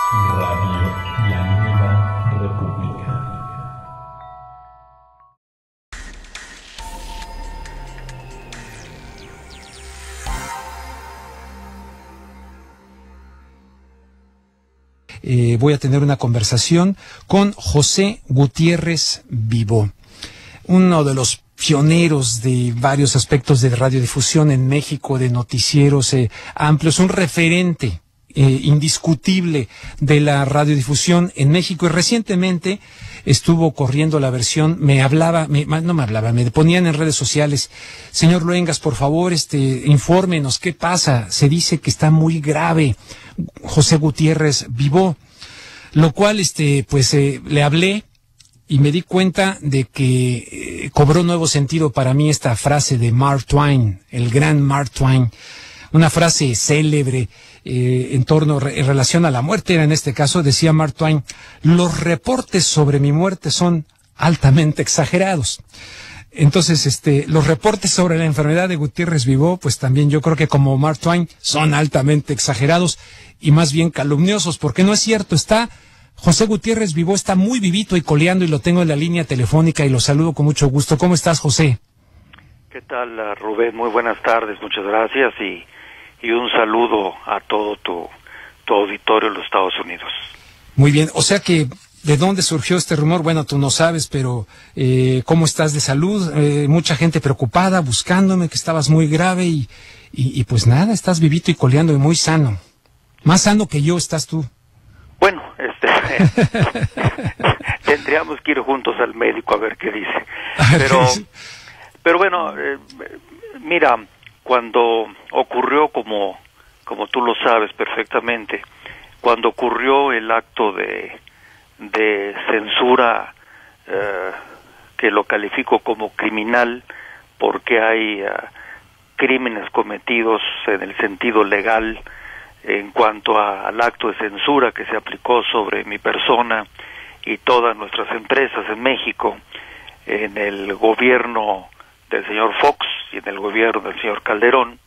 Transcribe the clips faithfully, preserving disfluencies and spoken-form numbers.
Radio La Nueva República. Eh, voy a tener una conversación con José Gutiérrez Vivó, uno de los pioneros de varios aspectos de radiodifusión en México, de noticieros eh, amplios, un referente eh, indiscutible de la radiodifusión en México, y recientemente estuvo corriendo la versión, me hablaba, me, no me hablaba, me ponían en redes sociales: señor Luengas, por favor, este, infórmenos, ¿qué pasa? Se dice que está muy grave José Gutiérrez Vivó, lo cual, este, pues, eh, le hablé y me di cuenta de que eh, cobró nuevo sentido para mí esta frase de Mark Twain, el gran Mark Twain, una frase célebre eh, en torno, en relación a la muerte. Era en este caso, decía Mark Twain: los reportes sobre mi muerte son altamente exagerados. Entonces, este, los reportes sobre la enfermedad de Gutiérrez Vivó, pues también yo creo que, como Mark Twain, son altamente exagerados y más bien calumniosos, porque no es cierto. Está José Gutiérrez Vivó, está muy vivito y coleando, y lo tengo en la línea telefónica y lo saludo con mucho gusto. ¿Cómo estás, José? ¿Qué tal, Rubén? Muy buenas tardes, muchas gracias, y, y un saludo a todo tu, tu auditorio en los Estados Unidos. Muy bien, o sea que, ¿de dónde surgió este rumor? Bueno, tú no sabes, pero eh, ¿cómo estás de salud? Eh, mucha gente preocupada, buscándome, que estabas muy grave, y, y, y pues nada, estás vivito y coleando y muy sano. Más sano que yo estás tú. Bueno, este, tendríamos que ir juntos al médico a ver qué dice. Pero, pero bueno, eh, mira, cuando ocurrió, como, como tú lo sabes perfectamente, cuando ocurrió el acto de, de censura, eh, que lo califico como criminal, porque hay uh, crímenes cometidos en el sentido legal en cuanto a, al acto de censura que se aplicó sobre mi persona y todas nuestras empresas en México, en el gobierno del señor Fox y en el gobierno del señor Calderón.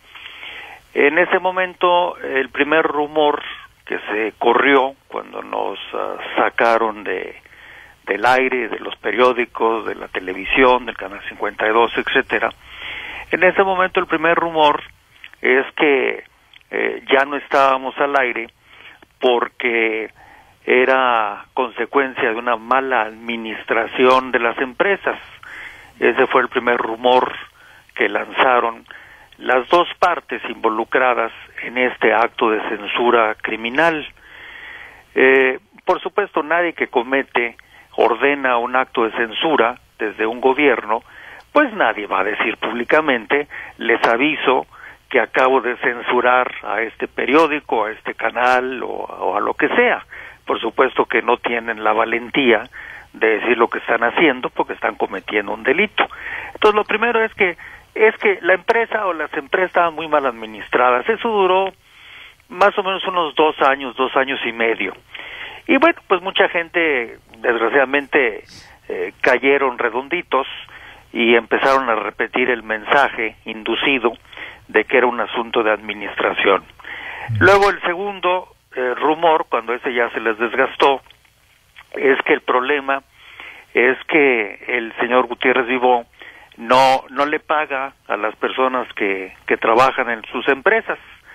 En ese momento, el primer rumor que se corrió cuando nos uh, sacaron de del aire, de los periódicos, de la televisión, del Canal cincuenta y dos, etcétera, en ese momento el primer rumor es que Eh, ya no estábamos al aire porque era consecuencia de una mala administración de las empresas. Ese fue el primer rumor que lanzaron las dos partes involucradas en este acto de censura criminal. Eh, por supuesto, nadie que comete, ordena un acto de censura desde un gobierno, pues nadie va a decir públicamente: les aviso que acabo de censurar a este periódico, a este canal o, o a lo que sea. Por supuesto que no tienen la valentía de decir lo que están haciendo, porque están cometiendo un delito. Entonces, lo primero es que es que la empresa o las empresas estaban muy mal administradas. Eso duró más o menos unos dos años, dos años y medio. Y bueno, pues mucha gente, desgraciadamente, eh, cayeron redonditos y empezaron a repetir el mensaje inducido de que era un asunto de administración. Luego, el segundo eh, rumor, cuando ese ya se les desgastó, es que el problema es que el señor Gutiérrez Vivó no no le paga a las personas que, que trabajan en sus empresas.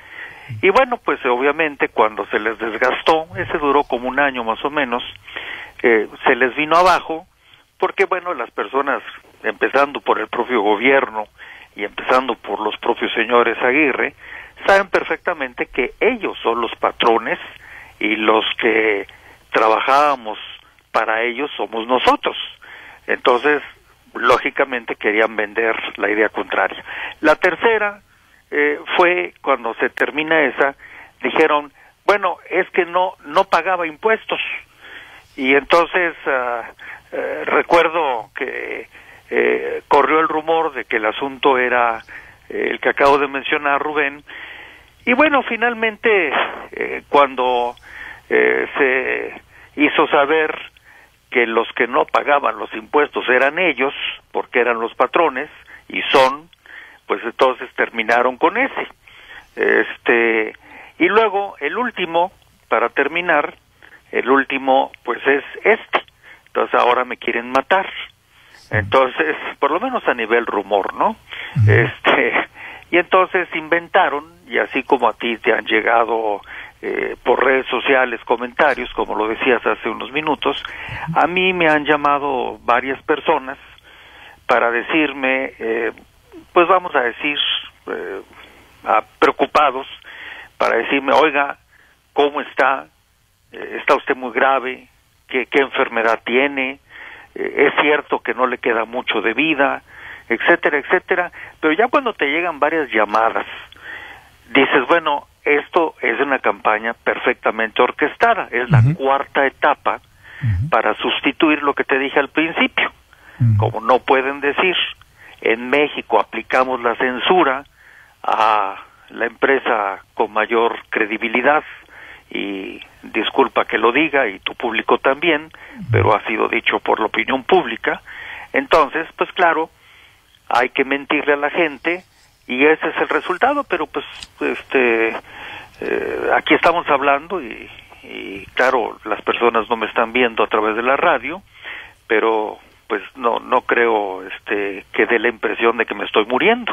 Y bueno, pues obviamente cuando se les desgastó, ese duró como un año más o menos, eh, se les vino abajo, porque bueno, las personas, empezando por el propio gobierno y empezando por los propios señores Aguirre, saben perfectamente que ellos son los patrones y los que trabajábamos para ellos somos nosotros. Entonces, lógicamente querían vender la idea contraria. La tercera eh, fue cuando se termina esa, dijeron, bueno, es que no no pagaba impuestos. Y entonces uh, uh, recuerdo que eh, corrió el rumor de que el asunto era eh, el que acabo de mencionar, Rubén. Y bueno, finalmente eh, cuando eh, se hizo saber que los que no pagaban los impuestos eran ellos, porque eran los patrones, y son, pues entonces terminaron con ese. Este, y luego, el último, para terminar, el último pues es este, entonces ahora me quieren matar. Entonces, por lo menos a nivel rumor, ¿no? Uh-huh. Este, y entonces inventaron, y así como a ti te han llegado eh, por redes sociales comentarios, como lo decías hace unos minutos, a mí me han llamado varias personas para decirme, eh, pues vamos a decir, eh, a, preocupados, para decirme, oiga, ¿cómo está? Eh, ¿Está usted muy grave? ¿Qué, qué enfermedad tiene? Es cierto que no le queda mucho de vida, etcétera, etcétera, pero ya cuando te llegan varias llamadas, dices, bueno, esto es una campaña perfectamente orquestada, es la uh-huh. cuarta etapa uh-huh. para sustituir lo que te dije al principio. Uh-huh. Como no pueden decir, en México aplicamos la censura a la empresa con mayor credibilidad, y disculpa que lo diga, y tu público también, pero ha sido dicho por la opinión pública, entonces, pues claro, hay que mentirle a la gente, y ese es el resultado, pero pues, este, eh, aquí estamos hablando, y, y claro, las personas no me están viendo a través de la radio, pero pues no, no creo, este, que dé la impresión de que me estoy muriendo.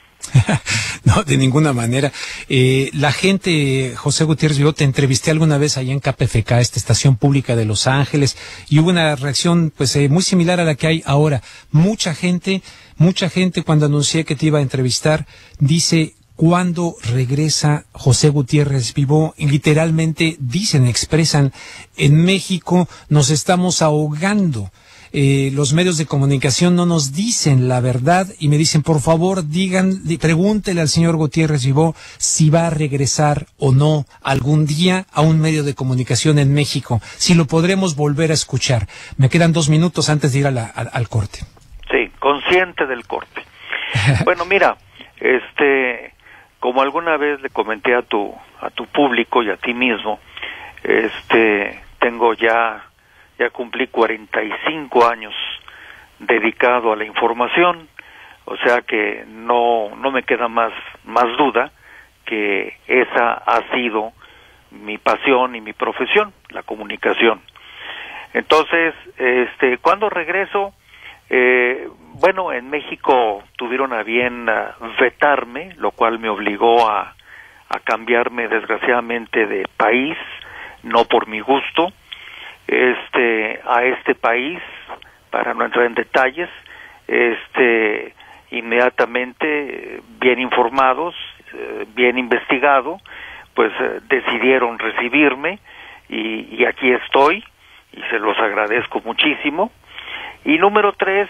No, de ninguna manera. Eh, la gente, José Gutiérrez Vivó, te entrevisté alguna vez allá en K P F K, esta estación pública de Los Ángeles, y hubo una reacción pues eh, muy similar a la que hay ahora. Mucha gente, mucha gente cuando anuncié que te iba a entrevistar, dice, ¿cuándo regresa José Gutiérrez Vivó? Y literalmente dicen, expresan, en México nos estamos ahogando. Eh, los medios de comunicación no nos dicen la verdad y me dicen, por favor, digan, pregúntele al señor Gutiérrez Vivó si va a regresar o no algún día a un medio de comunicación en México, si lo podremos volver a escuchar. Me quedan dos minutos antes de ir a la, a, al corte. Sí, consciente del corte. Bueno, mira, este, como alguna vez le comenté a tu, a tu público y a ti mismo, este, tengo ya Ya cumplí cuarenta y cinco años dedicado a la información, o sea que no no me queda más más duda que esa ha sido mi pasión y mi profesión, la comunicación. Entonces, este, ¿cuándo regreso? Eh, bueno, en México tuvieron a bien uh, vetarme, lo cual me obligó a, a cambiarme desgraciadamente de país, no por mi gusto, este a este país, para no entrar en detalles, este inmediatamente, bien informados, bien investigado, pues decidieron recibirme y, y aquí estoy y se los agradezco muchísimo. Y número tres,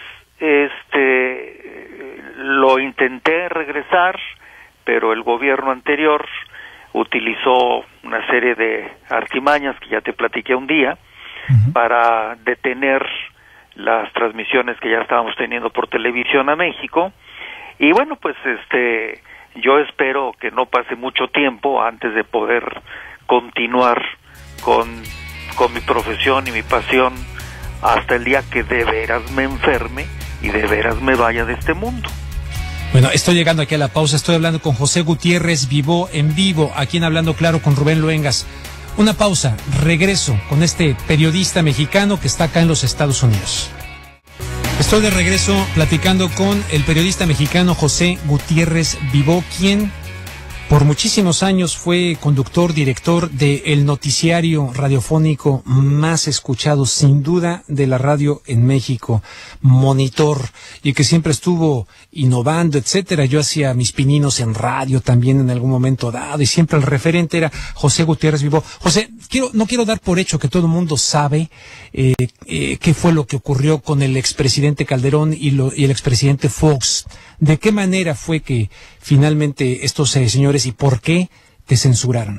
este lo intenté regresar, pero el gobierno anterior utilizó una serie de artimañas que ya te platiqué un día, uh-huh. para detener las transmisiones que ya estábamos teniendo por televisión a México. Y bueno, pues este yo espero que no pase mucho tiempo antes de poder continuar con, con mi profesión y mi pasión hasta el día que de veras me enferme y de veras me vaya de este mundo. Bueno, estoy llegando aquí a la pausa, estoy hablando con José Gutiérrez Vivó en vivo, aquí en Hablando Claro con Rubén Luengas. Una pausa, regreso con este periodista mexicano que está acá en los Estados Unidos. Estoy de regreso platicando con el periodista mexicano José Gutiérrez Vivó, quien por muchísimos años fue conductor, director del noticiario radiofónico más escuchado, sin duda, de la radio en México, Monitor, y que siempre estuvo innovando, etcétera. Yo hacía mis pininos en radio también en algún momento dado, y siempre el referente era José Gutiérrez Vivó. José, quiero, no quiero dar por hecho que todo el mundo sabe eh, eh, qué fue lo que ocurrió con el expresidente Calderón y, lo, y el expresidente Fox. ¿De qué manera fue que finalmente estos eh, señores y por qué te censuraron?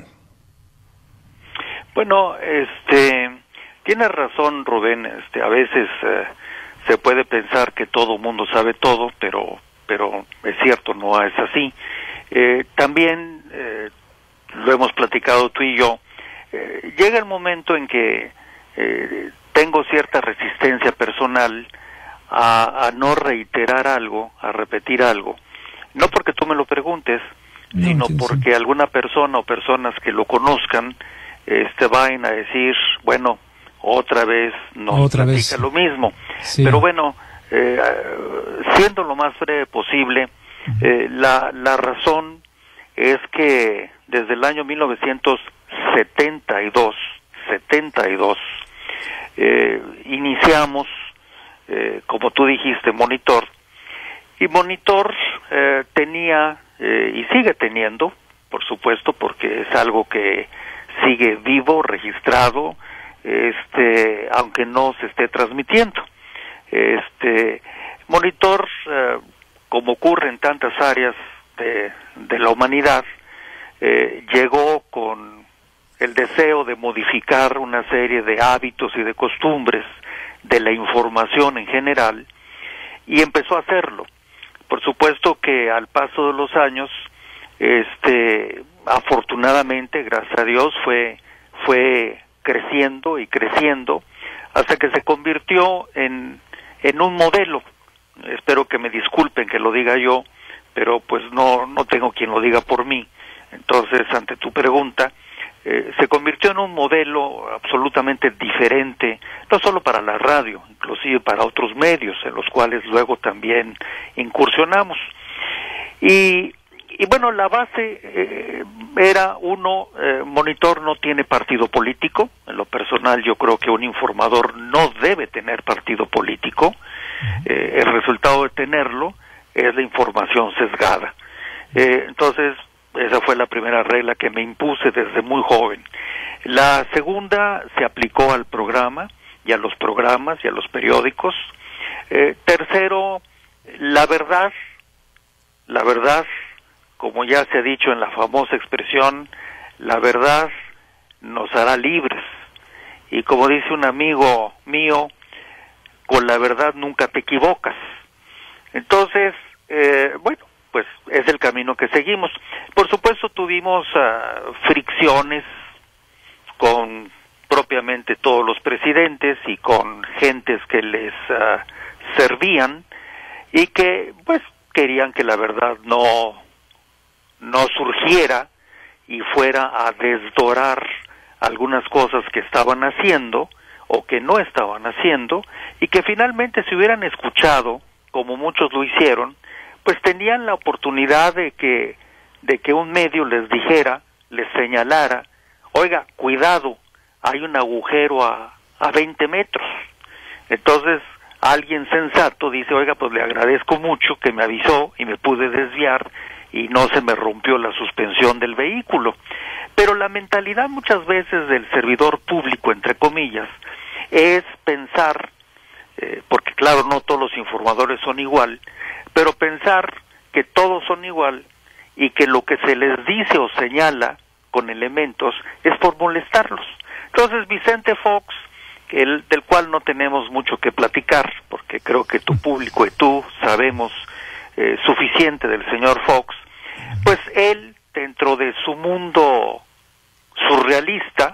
Bueno, este, tienes razón, Rubén. Este, a veces eh, se puede pensar que todo mundo sabe todo, pero, pero es cierto, no es así. Eh, también eh, lo hemos platicado tú y yo. Eh, llega el momento en que eh, tengo cierta resistencia personal A, a no reiterar algo, a repetir algo, no porque tú me lo preguntes, no, sino sí, porque sí. alguna persona o personas que lo conozcan este vayan a decir, bueno, otra vez nos otra platica vez. lo mismo. Sí. Pero bueno, eh, siendo lo más breve posible, eh, la, la razón es que desde el año mil novecientos setenta y dos, eh, iniciamos, eh, como tú dijiste, Monitor, y Monitor eh, tenía, eh, y sigue teniendo, por supuesto, porque es algo que sigue vivo, registrado, este, aunque no se esté transmitiendo. Este, Monitor, eh, como ocurre en tantas áreas de, de la humanidad, eh, llegó con el deseo de modificar una serie de hábitos y de costumbres de la información en general, y empezó a hacerlo. Por supuesto que al paso de los años, este, afortunadamente, gracias a Dios, fue, fue creciendo y creciendo hasta que se convirtió en, en un modelo. Espero que me disculpen que lo diga yo, pero pues no, no tengo quien lo diga por mí. Entonces, ante tu pregunta, eh, se convirtió en un modelo absolutamente diferente, no solo para la radio, inclusive para otros medios, en los cuales luego también incursionamos. Y, y bueno, la base eh, era, uno, eh, Monitor no tiene partido político. En lo personal, yo creo que un informador no debe tener partido político. Eh, el resultado de tenerlo es la información sesgada. Eh, entonces, esa fue la primera regla que me impuse desde muy joven. La segunda se aplicó al programa y a los programas y a los periódicos. Eh, tercero, la verdad, la verdad, como ya se ha dicho en la famosa expresión, la verdad nos hará libres. Y como dice un amigo mío, con la verdad nunca te equivocas. Entonces, eh, bueno, pues es el camino que seguimos. Por supuesto tuvimos uh, fricciones con propiamente todos los presidentes y con gentes que les uh, servían y que pues querían que la verdad no, no surgiera y fuera a desdorar algunas cosas que estaban haciendo o que no estaban haciendo, y que finalmente si hubieran escuchado, como muchos lo hicieron, pues tenían la oportunidad de que, de que un medio les dijera, les señalara, oiga, cuidado, hay un agujero a, a veinte metros. Entonces, alguien sensato dice, oiga, pues le agradezco mucho que me avisó y me pude desviar y no se me rompió la suspensión del vehículo. Pero la mentalidad muchas veces del servidor público, entre comillas, es pensar, eh, porque claro, no todos los informadores son igual, pero pensar que todos son igual y que lo que se les dice o señala con elementos es por molestarlos. Entonces Vicente Fox, el, del cual no tenemos mucho que platicar, porque creo que tu público y tú sabemos eh, suficiente del señor Fox, pues él, dentro de su mundo surrealista,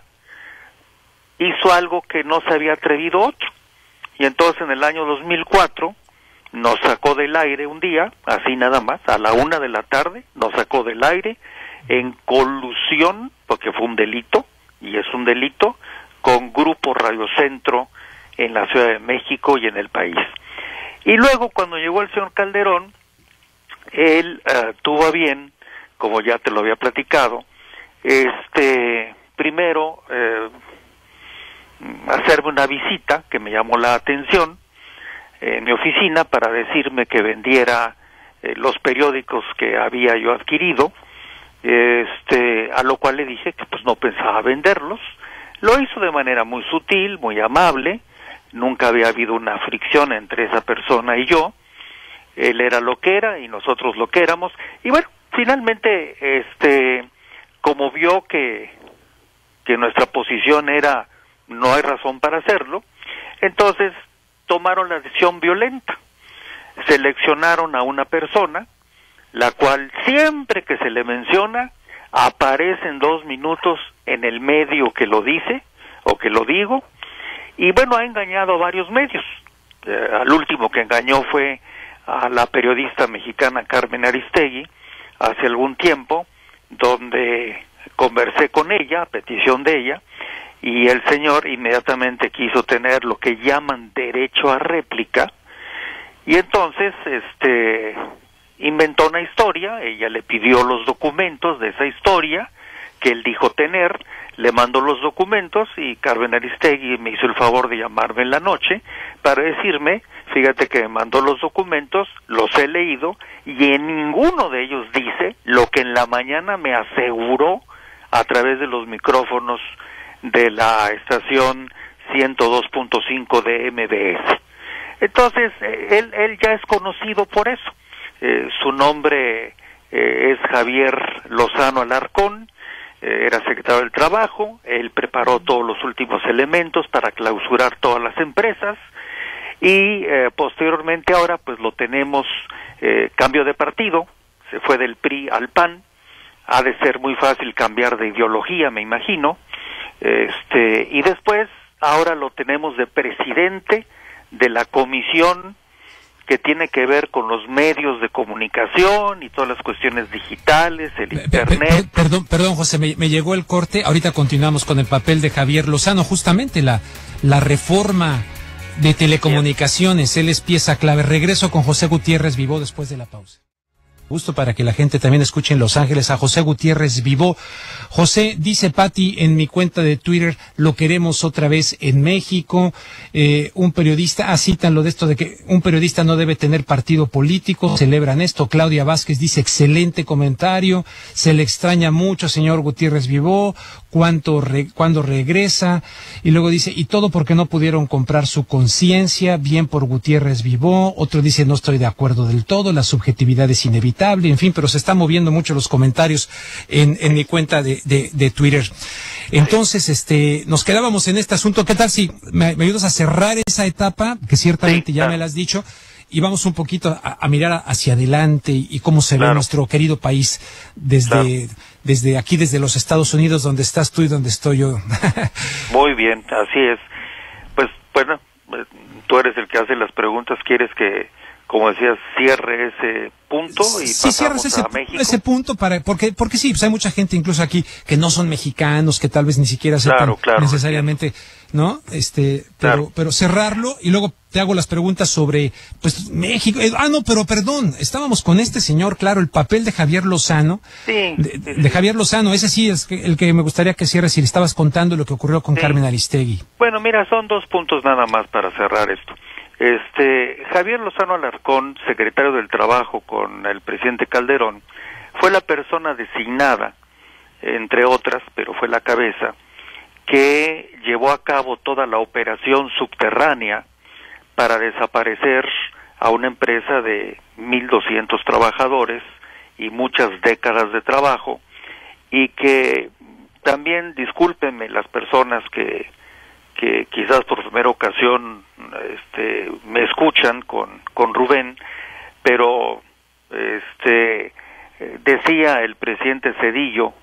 hizo algo que no se había atrevido otro. Y entonces en el año dos mil cuatro nos sacó del aire un día, así nada más, a la una de la tarde, nos sacó del aire en colusión, porque fue un delito, y es un delito, con Grupo Radio Centro en la Ciudad de México y en el país. Y luego, cuando llegó el señor Calderón, él uh, tuvo a bien, como ya te lo había platicado, este, primero, eh, hacerme una visita que me llamó la atención en mi oficina para decirme que vendiera eh, los periódicos que había yo adquirido, este, a lo cual le dije que pues no pensaba venderlos. Lo hizo de manera muy sutil, muy amable, nunca había habido una fricción entre esa persona y yo. Él era lo que era y nosotros lo que éramos, y bueno, finalmente, este, como vio que, que nuestra posición era no hay razón para hacerlo, entonces tomaron la decisión violenta. Seleccionaron a una persona, la cual siempre que se le menciona, aparece en dos minutos en el medio que lo dice, o que lo digo, y bueno, ha engañado a varios medios. Eh, al último que engañó fue a la periodista mexicana Carmen Aristegui, hace algún tiempo, donde conversé con ella, a petición de ella, y el señor inmediatamente quiso tener lo que llaman derecho a réplica, y entonces este inventó una historia. Ella le pidió los documentos de esa historia que él dijo tener, le mandó los documentos y Carmen Aristegui me hizo el favor de llamarme en la noche para decirme, fíjate que me mandó los documentos, los he leído y en ninguno de ellos dice lo que en la mañana me aseguró a través de los micrófonos de la estación ciento dos punto cinco de M B S. Entonces, él, él ya es conocido por eso. Eh, su nombre eh, es Javier Lozano Alarcón, eh, era secretario del Trabajo, él preparó todos los últimos elementos para clausurar todas las empresas y eh, posteriormente ahora pues lo tenemos eh, cambio de partido, se fue del P R I al P A N, ha de ser muy fácil cambiar de ideología, me imagino, este y después ahora lo tenemos de presidente de la comisión que tiene que ver con los medios de comunicación y todas las cuestiones digitales, el internet. Per, per, perdón, perdón, José, me, me llegó el corte. Ahorita continuamos con el papel de Javier Lozano, justamente la, la reforma de telecomunicaciones. Él es pieza clave. Regreso con José Gutiérrez Vivó después de la pausa. Gusto para que la gente también escuche en Los Ángeles a José Gutiérrez Vivó. José, dice Pati en mi cuenta de Twitter, lo queremos otra vez en México. Eh, un periodista, ah, citan lo de esto de que un periodista no debe tener partido político, celebran esto. Claudia Vázquez dice, excelente comentario, se le extraña mucho, señor Gutiérrez Vivó, cuánto re, cuándo regresa. Y luego dice, y todo porque no pudieron comprar su conciencia, bien por Gutiérrez Vivó. Otro dice, no estoy de acuerdo del todo, la subjetividad es inevitable. En fin, pero se están moviendo mucho los comentarios en, en mi cuenta de, de, de Twitter. Entonces, este, nos quedábamos en este asunto. ¿Qué tal si me, me ayudas a cerrar esa etapa, que ciertamente sí, ya claro. me la has dicho, y vamos un poquito a, a mirar hacia adelante y, y cómo se claro. ve nuestro querido país desde, claro. desde aquí, desde los Estados Unidos, donde estás tú y donde estoy yo? Muy bien, así es. Pues, bueno, tú eres el que hace las preguntas, ¿quieres que, como decías, cierre ese punto y sí, pasamos ese, a México? ese punto para porque porque sí, pues hay mucha gente incluso aquí que no son mexicanos, que tal vez ni siquiera sepan claro, claro, necesariamente, ¿no? Este, pero claro. pero cerrarlo y luego te hago las preguntas sobre pues México. Eh, ah, no, pero perdón, estábamos con este señor, claro, el papel de Javier Lozano. Sí. De, de, de Javier Lozano, ese sí es el que me gustaría que cierres si le estabas contando lo que ocurrió con sí. Carmen Aristegui. Bueno, mira, son dos puntos nada más para cerrar esto. Este, Javier Lozano Alarcón, secretario del Trabajo con el presidente Calderón, fue la persona designada, entre otras, pero fue la cabeza, que llevó a cabo toda la operación subterránea para desaparecer a una empresa de mil doscientos trabajadores y muchas décadas de trabajo, y que también, discúlpenme las personas que que quizás por primera ocasión este me escuchan con con Rubén, pero este decía el presidente Zedillo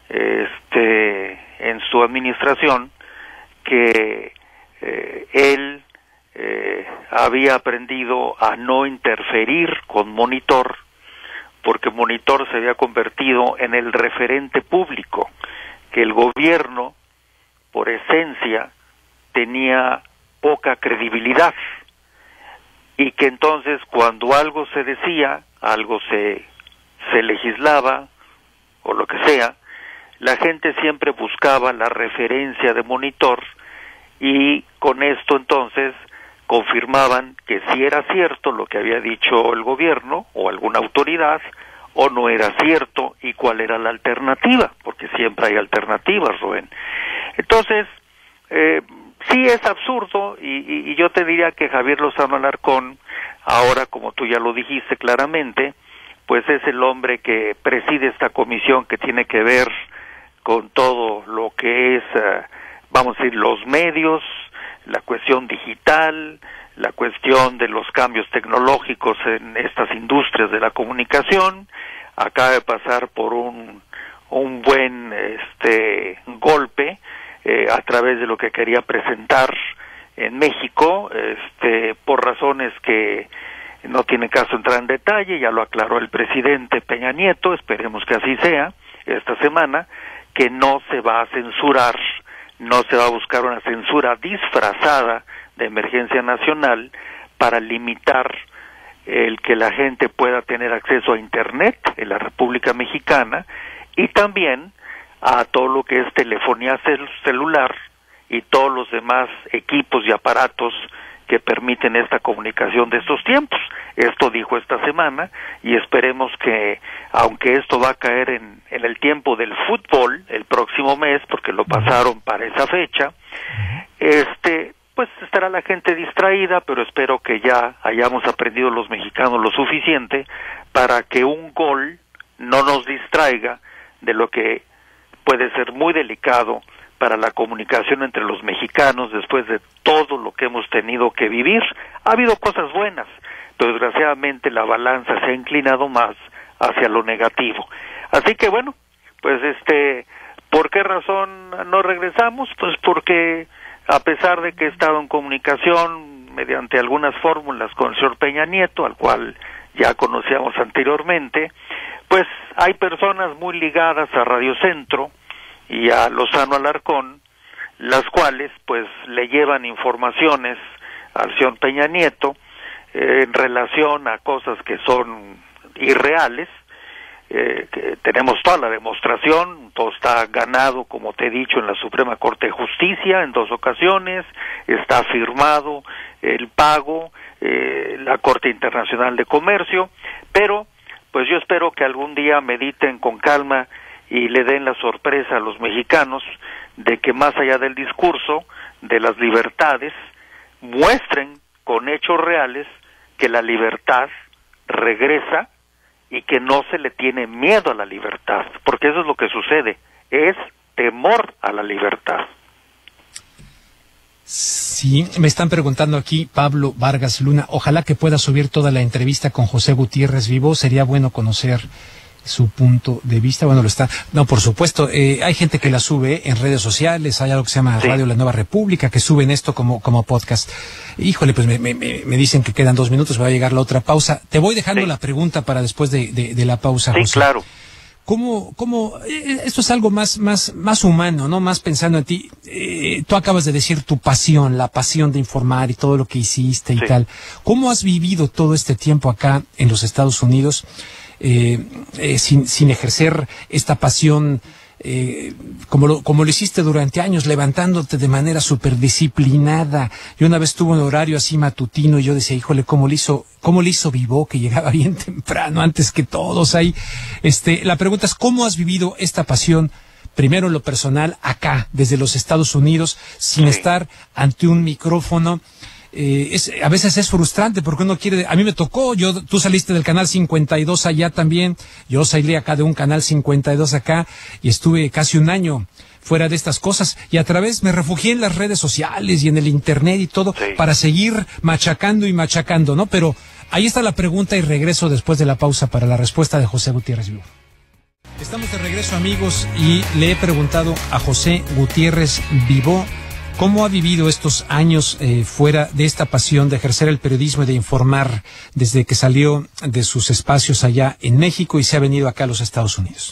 este en su administración que eh, él eh, había aprendido a no interferir con Monitor, porque Monitor se había convertido en el referente público, que el gobierno por esencia tenía poca credibilidad y que entonces cuando algo se decía, algo se se legislaba o lo que sea, la gente siempre buscaba la referencia de Monitor y con esto entonces confirmaban que si era cierto lo que había dicho el gobierno o alguna autoridad o no era cierto y cuál era la alternativa, porque siempre hay alternativas, Rubén. Entonces, eh, sí es absurdo y, y, y yo te diría que Javier Lozano Alarcón, ahora como tú ya lo dijiste claramente, pues es el hombre que preside esta comisión que tiene que ver con todo lo que es, uh, vamos a decir, los medios, la cuestión digital, la cuestión de los cambios tecnológicos en estas industrias de la comunicación. Acaba de pasar por un, un buen este golpe, Eh, a través de lo que quería presentar en México, este, por razones que no tiene caso entrar en detalle, ya lo aclaró el presidente Peña Nieto, esperemos que así sea esta semana, que no se va a censurar no se va a buscar una censura disfrazada de emergencia nacional para limitar el que la gente pueda tener acceso a Internet en la República Mexicana y también a todo lo que es telefonía cel- celular y todos los demás equipos y aparatos que permiten esta comunicación de estos tiempos. Esto dijo esta semana y esperemos que, aunque esto va a caer en, en el tiempo del fútbol el próximo mes, porque lo pasaron para esa fecha, este, pues estará la gente distraída, pero espero que ya hayamos aprendido los mexicanos lo suficiente para que un gol no nos distraiga de lo que puede ser muy delicado para la comunicación entre los mexicanos después de todo lo que hemos tenido que vivir. Ha habido cosas buenas, pero desgraciadamente la balanza se ha inclinado más hacia lo negativo. Así que bueno, pues este, ¿por qué razón no regresamos? Pues porque a pesar de que he estado en comunicación mediante algunas fórmulas con el señor Peña Nieto, al cual ya conocíamos anteriormente, pues hay personas muy ligadas a Radio Centro y a Lozano Alarcón, las cuales pues le llevan informaciones al señor Peña Nieto eh, en relación a cosas que son irreales. Eh, que tenemos toda la demostración, todo está ganado, como te he dicho, en la Suprema Corte de Justicia en dos ocasiones, está firmado el pago, eh, la Corte Internacional de Comercio, pero pues yo espero que algún día mediten con calma y le den la sorpresa a los mexicanos de que más allá del discurso de las libertades, muestren con hechos reales que la libertad regresa y que no se le tiene miedo a la libertad, porque eso es lo que sucede, es temor a la libertad. Sí, me están preguntando aquí Pablo Vargas Luna, ojalá que pueda subir toda la entrevista con José Gutiérrez Vivo, sería bueno conocer su punto de vista. Bueno, lo está, no, por supuesto, eh, hay gente que la sube en redes sociales, hay algo que se llama sí. Radio La Nueva República, que suben esto como, como podcast. Híjole, pues me, me, me dicen que quedan dos minutos, va a llegar la otra pausa. Te voy dejando sí. la pregunta para después de, de, de la pausa, Sí, José. claro. ¿Cómo, cómo, eh, esto es algo más, más, más humano, ¿no? Más pensando en ti. Eh, tú acabas de decir tu pasión, la pasión de informar y todo lo que hiciste y sí. tal. ¿Cómo has vivido todo este tiempo acá en los Estados Unidos, eh, eh, sin, sin ejercer esta pasión, eh, como lo, como lo hiciste durante años, levantándote de manera súper disciplinada? Yo una vez tuve un horario así matutino y yo decía, híjole, ¿cómo le hizo, cómo le hizo Vivo, que llegaba bien temprano, antes que todos ahí? Este, la pregunta es, ¿cómo has vivido esta pasión, primero en lo personal, acá, desde los Estados Unidos, sin sí. estar ante un micrófono? Eh, es, a veces es frustrante porque uno quiere, a mí me tocó, yo, tú saliste del canal cincuenta y dos allá también, yo salí acá de un canal cincuenta y dos acá y estuve casi un año fuera de estas cosas y a través me refugié en las redes sociales y en el internet y todo sí. para seguir machacando y machacando, ¿no? Pero ahí está la pregunta y regreso después de la pausa para la respuesta de José Gutiérrez Vivo. Estamos de regreso, amigos, y le he preguntado a José Gutiérrez Vivo ¿cómo ha vivido estos años eh, fuera de esta pasión de ejercer el periodismo y de informar desde que salió de sus espacios allá en México y se ha venido acá a los Estados Unidos?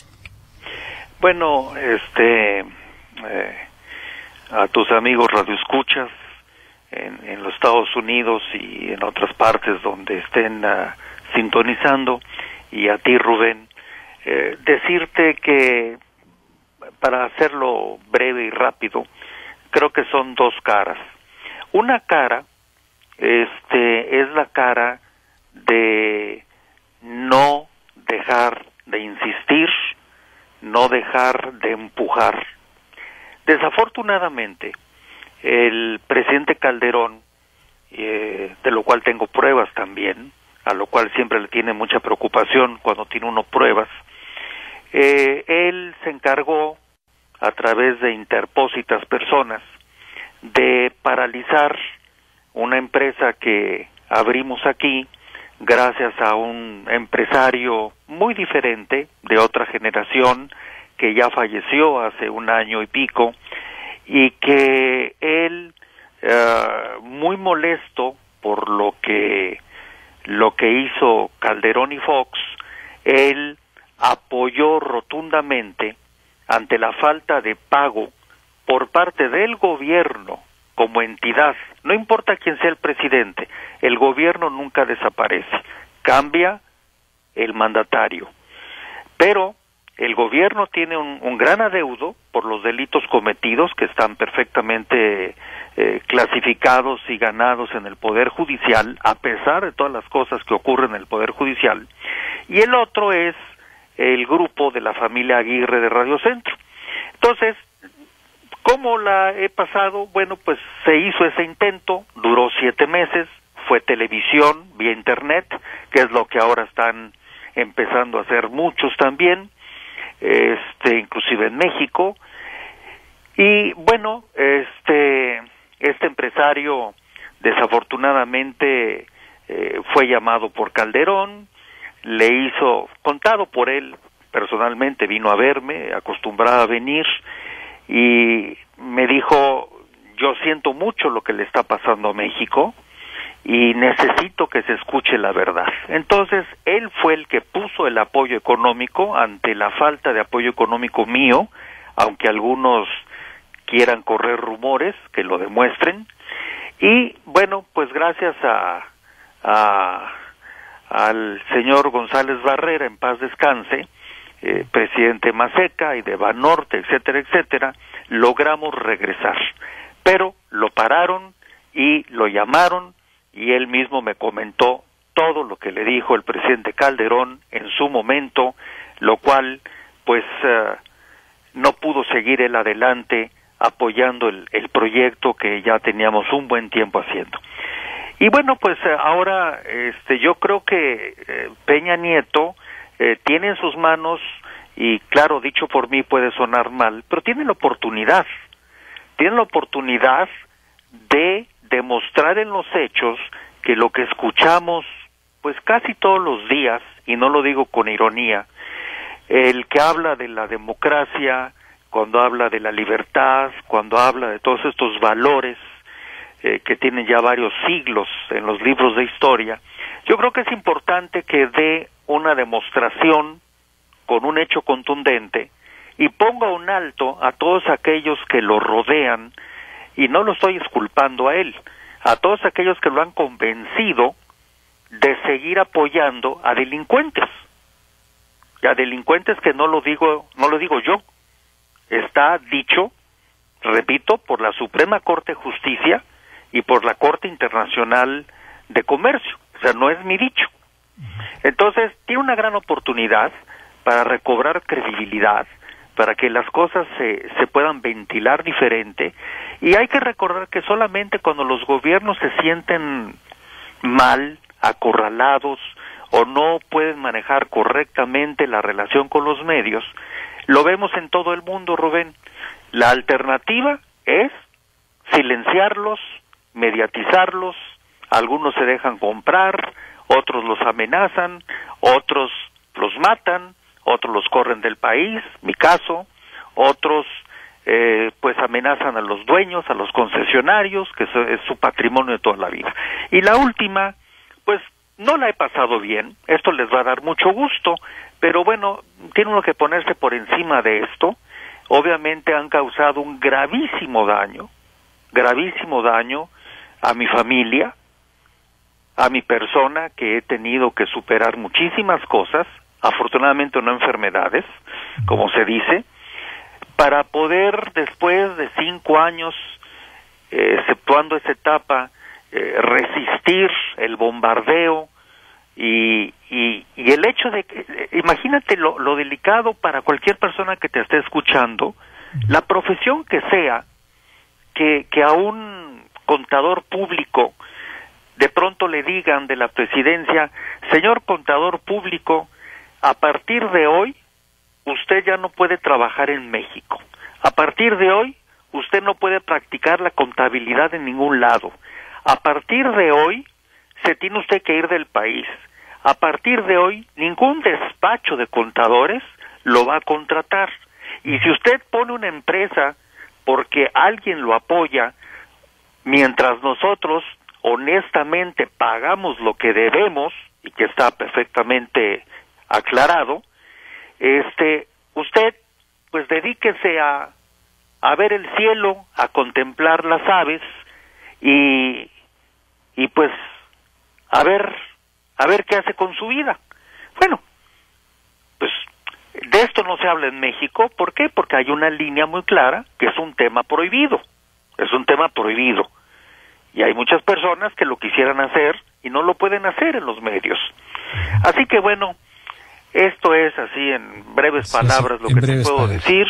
Bueno, este, eh, a tus amigos radioescuchas en, en los Estados Unidos y en otras partes donde estén uh, sintonizando, y a ti, Rubén, eh, decirte que, para hacerlo breve y rápido, creo que son dos caras. Una cara, este, es la cara de no dejar de insistir, no dejar de empujar. Desafortunadamente, el presidente Calderón, eh, de lo cual tengo pruebas también, a lo cual siempre le tiene mucha preocupación cuando tiene uno pruebas, eh, él se encargó, a través de interpósitas personas, de paralizar una empresa que abrimos aquí gracias a un empresario muy diferente, de otra generación, que ya falleció hace un año y pico, y que él, uh, muy molesto por lo que lo que hizo Calderón y Fox, él apoyó rotundamente, ante la falta de pago por parte del gobierno como entidad, no importa quién sea el presidente, el gobierno nunca desaparece, cambia el mandatario, pero el gobierno tiene un, un gran adeudo por los delitos cometidos que están perfectamente eh, clasificados y ganados en el Poder Judicial, a pesar de todas las cosas que ocurren en el Poder Judicial, y el otro es el grupo de la familia Aguirre de Radio Centro. Entonces, ¿cómo la he pasado? Bueno, pues se hizo ese intento, duró siete meses, fue televisión, vía internet, que es lo que ahora están empezando a hacer muchos también, este, inclusive en México, y bueno, este, este empresario desafortunadamente eh, fue llamado por Calderón, le hizo, contado por él personalmente, vino a verme, acostumbraba a venir, y me dijo, yo siento mucho lo que le está pasando a México, y necesito que se escuche la verdad. Entonces, él fue el que puso el apoyo económico ante la falta de apoyo económico mío, aunque algunos quieran correr rumores que lo demuestren, y bueno, pues gracias a, a al señor González Barrera, en paz descanse, eh, presidente Maseca y de Banorte, etcétera, etcétera, logramos regresar, pero lo pararon y lo llamaron, y él mismo me comentó todo lo que le dijo el presidente Calderón en su momento, lo cual pues uh, no pudo seguir él adelante apoyando el, el proyecto que ya teníamos un buen tiempo haciendo. Y bueno, pues uh, ahora este yo creo que eh, Peña Nieto eh, tiene en sus manos, y claro, dicho por mí puede sonar mal, pero tiene la oportunidad, tiene la oportunidad de demostrar en los hechos que lo que escuchamos pues casi todos los días, y no lo digo con ironía, el que habla de la democracia, cuando habla de la libertad, cuando habla de todos estos valores eh, que tienen ya varios siglos en los libros de historia, yo creo que es importante que dé una demostración con un hecho contundente y ponga un alto a todos aquellos que lo rodean, y no lo estoy exculpando a él, a todos aquellos que lo han convencido de seguir apoyando a delincuentes, y a delincuentes que no lo digo, no lo digo yo, está dicho, repito, por la Suprema Corte de Justicia y por la Corte Internacional de Comercio, o sea, no es mi dicho. Entonces, tiene una gran oportunidad para recobrar credibilidad, para que las cosas se, se puedan ventilar diferente, y hay que recordar que solamente cuando los gobiernos se sienten mal, acorralados, o no pueden manejar correctamente la relación con los medios, lo vemos en todo el mundo, Rubén. La alternativa es silenciarlos, mediatizarlos, algunos se dejan comprar, otros los amenazan, otros los matan, otros los corren del país, mi caso, otros eh, pues amenazan a los dueños, a los concesionarios, que eso es su patrimonio de toda la vida. Y la última, pues no la he pasado bien, esto les va a dar mucho gusto, pero bueno, tiene uno que ponerse por encima de esto. Obviamente han causado un gravísimo daño, gravísimo daño a mi familia, a mi persona, que he tenido que superar muchísimas cosas, afortunadamente no enfermedades, como se dice, para poder después de cinco años, eh, exceptuando esa etapa, eh, resistir el bombardeo y, y, y el hecho de que, eh, imagínate lo, lo delicado para cualquier persona que te esté escuchando, la profesión que sea, que, que a un contador público de pronto le digan de la presidencia, señor contador público, a partir de hoy, usted ya no puede trabajar en México. A partir de hoy, usted no puede practicar la contabilidad en ningún lado. A partir de hoy, se tiene usted que ir del país. A partir de hoy, ningún despacho de contadores lo va a contratar. Y si usted pone una empresa porque alguien lo apoya, mientras nosotros honestamente pagamos lo que debemos, y que está perfectamente aclarado, este, usted pues dedíquese a, a ver el cielo, a contemplar las aves y, y pues a ver, a ver qué hace con su vida. Bueno, pues de esto no se habla en México. ¿Por qué? Porque hay una línea muy clara que es un tema prohibido, es un tema prohibido. Y hay muchas personas que lo quisieran hacer y no lo pueden hacer en los medios. Así que bueno, esto es así en breves palabras lo que te puedo decir.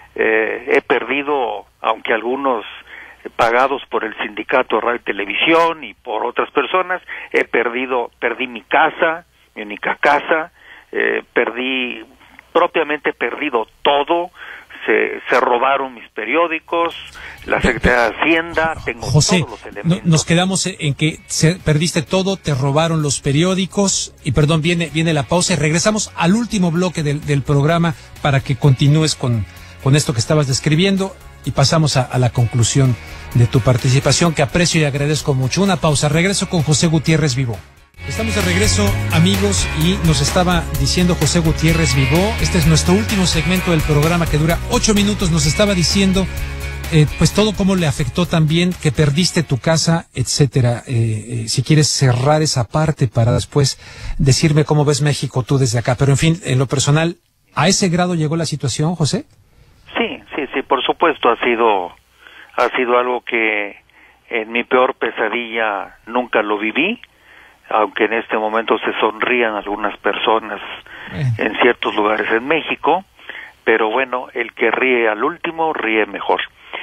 Eh, he perdido, aunque algunos pagados por el sindicato de radio y televisión y por otras personas, he perdido, perdí mi casa, mi única casa, eh, perdí, propiamente he perdido todo. Se, se robaron mis periódicos, la Secretaría de Hacienda, tengo José, todos los elementos. No, nos quedamos en que se, perdiste todo, te robaron los periódicos, y perdón, viene viene la pausa y regresamos al último bloque del, del programa para que continúes con, con esto que estabas describiendo y pasamos a, a la conclusión de tu participación, que aprecio y agradezco mucho. Una pausa, regreso con José Gutiérrez Vivó. Estamos de regreso, amigos, y nos estaba diciendo José Gutiérrez Vivó, este es nuestro último segmento del programa que dura ocho minutos, nos estaba diciendo eh, pues todo cómo le afectó también, que perdiste tu casa, etcétera. Eh, eh, si quieres cerrar esa parte para después decirme cómo ves México tú desde acá, pero en fin, en lo personal, ¿a ese grado llegó la situación, José? Sí, sí, sí, por supuesto, ha sido, ha sido algo que en mi peor pesadilla nunca lo viví. Aunque en este momento se sonrían algunas personas eh. en ciertos lugares en México, pero bueno, el que ríe al último, ríe mejor.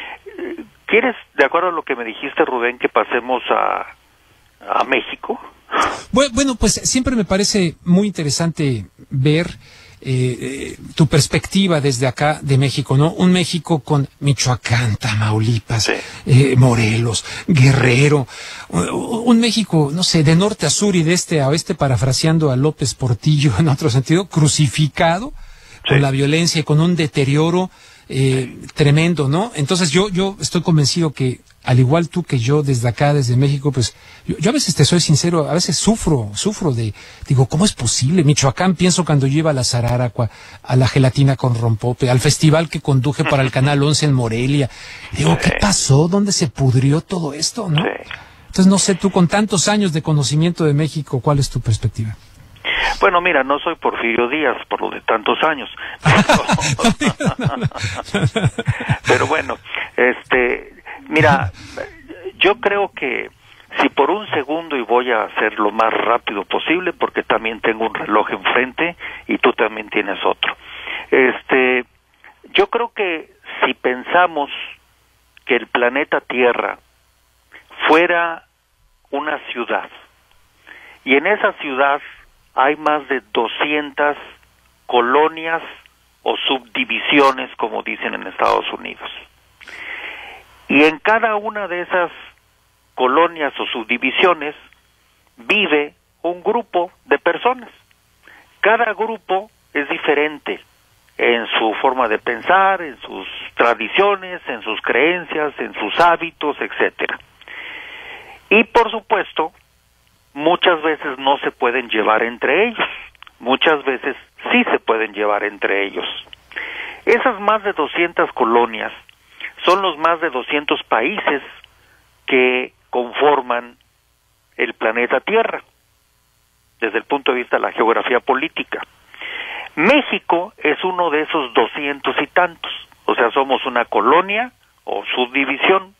¿Quieres, de acuerdo a lo que me dijiste, Rubén, que pasemos a, a México? Bueno, pues siempre me parece muy interesante ver eh, eh, tu perspectiva desde acá de México, ¿no? Un México con Michoacán, Tamaulipas, sí. eh, Morelos, Guerrero, un, un México, no sé, de norte a sur y de este a oeste, parafraseando a López Portillo en otro sentido, crucificado sí. con la violencia y con un deterioro eh, sí. tremendo, ¿no? Entonces yo, yo estoy convencido que, al igual tú que yo, desde acá, desde México, pues, yo, yo a veces te soy sincero, a veces sufro, sufro de, digo, ¿cómo es posible? Michoacán, pienso cuando yo iba a la Zararacua, a la gelatina con rompope, al festival que conduje para el Canal once en Morelia. Digo, ¿qué pasó? ¿Dónde se pudrió todo esto, no? Entonces, no sé, tú con tantos años de conocimiento de México, ¿cuál es tu perspectiva? Bueno, mira, no soy Porfirio Díaz por lo de tantos años. Pero, pero bueno, este... Mira, yo creo que si por un segundo, y voy a hacer lo más rápido posible porque también tengo un reloj enfrente y tú también tienes otro. Este, yo creo que si pensamos que el planeta Tierra fuera una ciudad y en esa ciudad hay más de doscientas colonias o subdivisiones, como dicen en Estados Unidos. Y en cada una de esas colonias o subdivisiones vive un grupo de personas. Cada grupo es diferente en su forma de pensar, en sus tradiciones, en sus creencias, en sus hábitos, etcétera. Y por supuesto, muchas veces no se pueden llevar entre ellos. Muchas veces sí se pueden llevar entre ellos. Esas más de doscientas colonias son los más de doscientos países que conforman el planeta Tierra, desde el punto de vista de la geografía política. México es uno de esos doscientos y tantos, o sea, somos una colonia o subdivisión.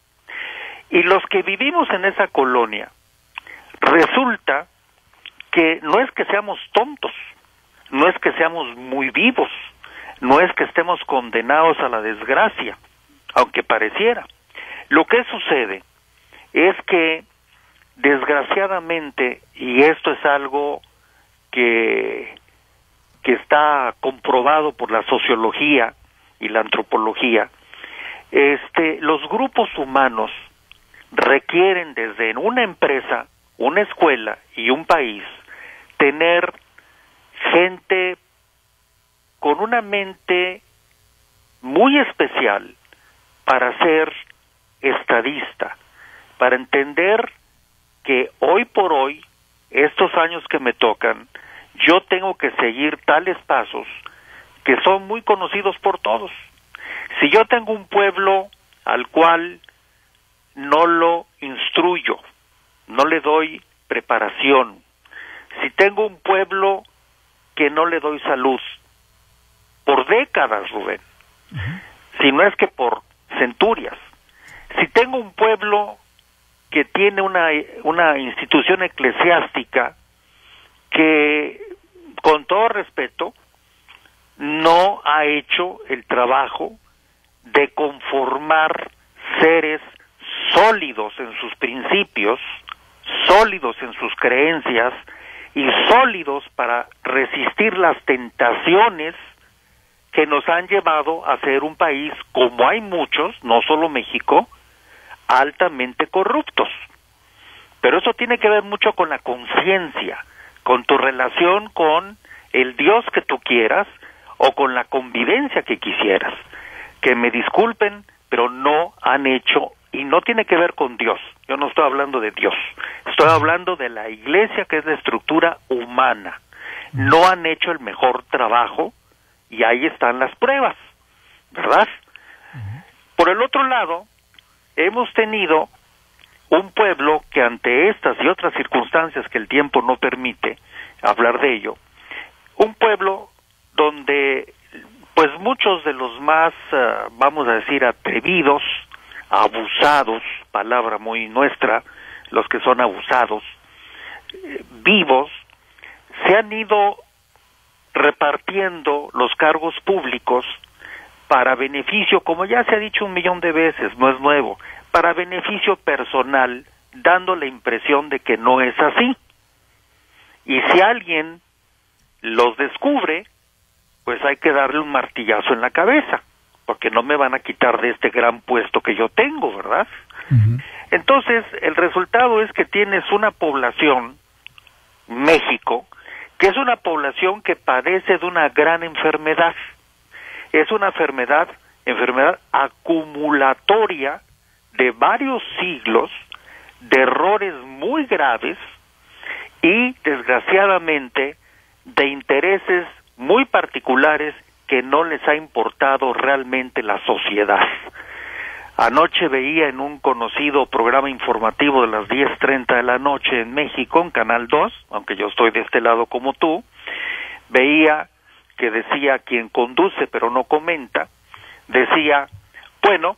Y los que vivimos en esa colonia, resulta que no es que seamos tontos, no es que seamos muy vivos, no es que estemos condenados a la desgracia, aunque pareciera. Lo que sucede es que, desgraciadamente, y esto es algo que, que está comprobado por la sociología y la antropología, este, los grupos humanos requieren desde en una empresa, una escuela y un país, tener gente con una mente muy especial para ser estadista, para entender que hoy por hoy, estos años que me tocan, yo tengo que seguir tales pasos que son muy conocidos por todos. Si yo tengo un pueblo al cual no lo instruyo, no le doy preparación, si tengo un pueblo que no le doy salud, por décadas, Rubén, uh-huh. si no es que por centurias, si tengo un pueblo que tiene una, una institución eclesiástica que, con todo respeto, no ha hecho el trabajo de conformar seres sólidos en sus principios, sólidos en sus creencias y sólidos para resistir las tentaciones que nos han llevado a ser un país, como hay muchos, no solo México, altamente corruptos. Pero eso tiene que ver mucho con la conciencia, con tu relación con el Dios que tú quieras o con la convivencia que quisieras. Que me disculpen, pero no han hecho, y no tiene que ver con Dios, yo no estoy hablando de Dios, estoy hablando de la iglesia, que es la estructura humana. No han hecho el mejor trabajo y ahí están las pruebas, ¿verdad? Por el otro lado, hemos tenido un pueblo que ante estas y otras circunstancias que el tiempo no permite hablar de ello, un pueblo donde pues muchos de los más, uh, vamos a decir, atrevidos, abusados, palabra muy nuestra, los que son abusados, eh, vivos, se han ido repartiendo los cargos públicos para beneficio, como ya se ha dicho un millón de veces, no es nuevo, para beneficio personal, dando la impresión de que no es así. Y si alguien los descubre, pues hay que darle un martillazo en la cabeza, porque no me van a quitar de este gran puesto que yo tengo, ¿verdad? Uh-huh. Entonces, el resultado es que tienes una población, México, que es una población que padece de una gran enfermedad. Es una enfermedad, enfermedad acumulatoria de varios siglos, de errores muy graves y, desgraciadamente, de intereses muy particulares que no les ha importado realmente la sociedad. Anoche veía en un conocido programa informativo de las diez treinta de la noche en México, en Canal dos, aunque yo estoy de este lado como tú, veía que decía quien conduce pero no comenta, decía, bueno,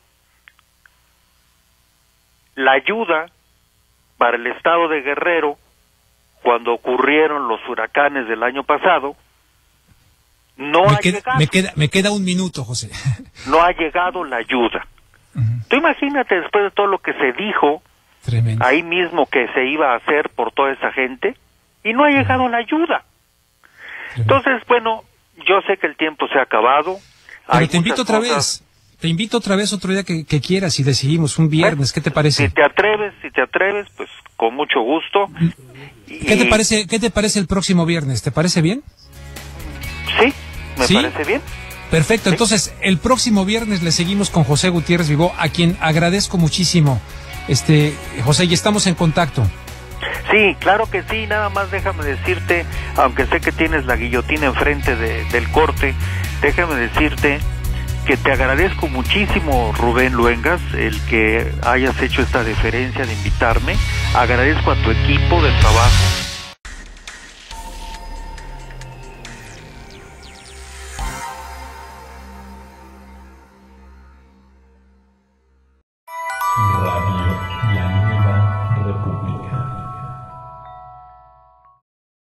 la ayuda para el estado de Guerrero cuando ocurrieron los huracanes del año pasado, no me ha queda, llegado. Me queda, me queda un minuto, José. No ha llegado la ayuda. Uh-huh. Tú imagínate después de todo lo que se dijo, tremendo, ahí mismo que se iba a hacer por toda esa gente, y no ha llegado uh-huh. la ayuda. Tremendo. Entonces, bueno, yo sé que el tiempo se ha acabado. Pero Hay te invito otra cosas... vez, te invito otra vez otro día que, que quieras y decidimos un viernes, ¿qué te parece? Si te atreves, si te atreves, pues con mucho gusto. ¿Qué y... te parece, qué te parece el próximo viernes? ¿Te parece bien? Sí, me ¿Sí? parece bien. Perfecto, ¿Sí? Entonces el próximo viernes le seguimos con José Gutiérrez Vivó, a quien agradezco muchísimo. Este, José, y estamos en contacto. Sí, claro que sí, nada más déjame decirte, aunque sé que tienes la guillotina enfrente de, del corte, déjame decirte que te agradezco muchísimo, Rubén Luengas, el que hayas hecho esta deferencia de invitarme. Agradezco a tu equipo de trabajo. Radio La